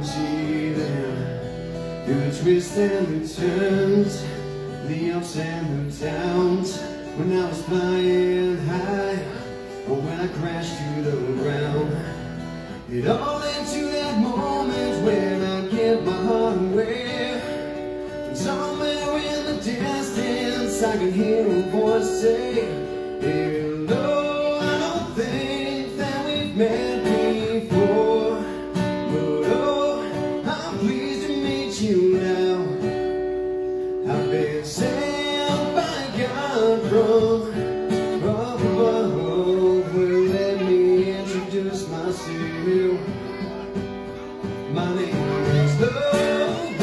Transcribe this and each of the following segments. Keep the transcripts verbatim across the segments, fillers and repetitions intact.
see them through the twists and the turns, the ups and the downs. When I was flying high, or when I crashed to the ground, it all led to that moment when I give my heart away. And somewhere in the distance I can hear a voice say, hello, I don't think that we've met before, but oh, I'm pleased to meet you now. I've been sent by God from up above. Well, let me introduce myself. My name is Love.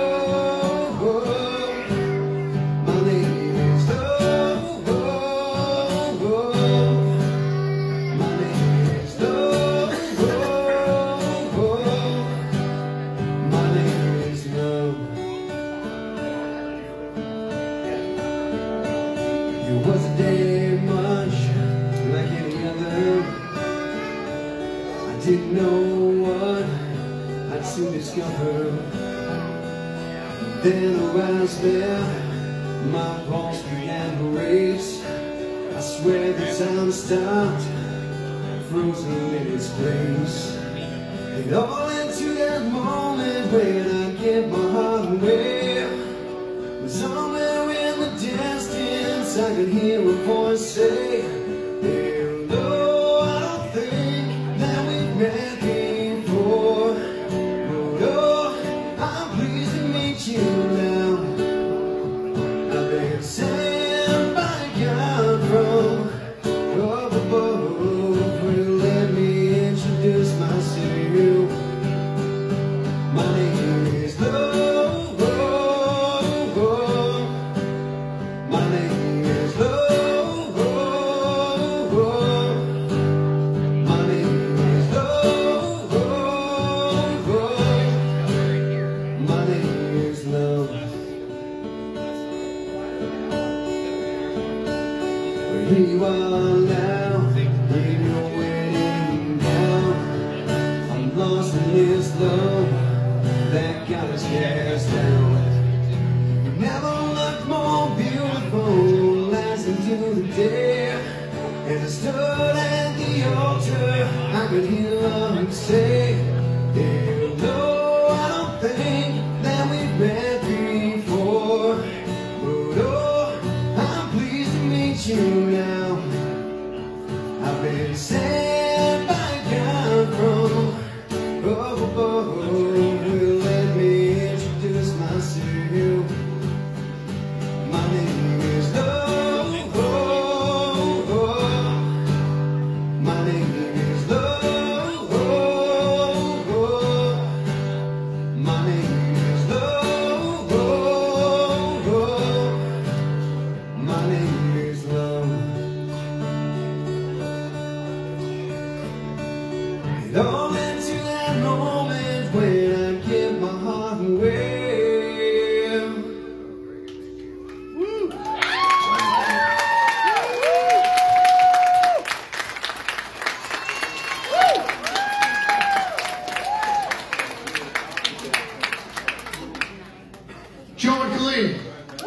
My name is Love. My name is Love. My name is Love. It was a day much like any other. I didn't know what I'd soon discover. Then I was there, my pulse began to race. I swear the time stopped, frozen in its place. It all into that moment when I give my heart away. Somewhere in the distance I could hear a voice say, hello, I don't think that we've met before, but oh, I'm pleased to meet you now. I've been sent by God from up above. Well, let me introduce myself. My name is Love. My name is Love. My name is Love. My name is Love. Well, here you are now, in your wedding gown. I'm lost in this love that got us cast down. You never looked more beautiful, last into the day. As I stood at the altar, I could hear love say, hello, I don't think that we've met before, but oh, I'm pleased to meet you now. I've been sent by God from up above. Well, let me introduce myself. My name is Love. My name is Love. My name is Love. My name is Love. It all into that moment when I give my heart away. Woo. John Glee.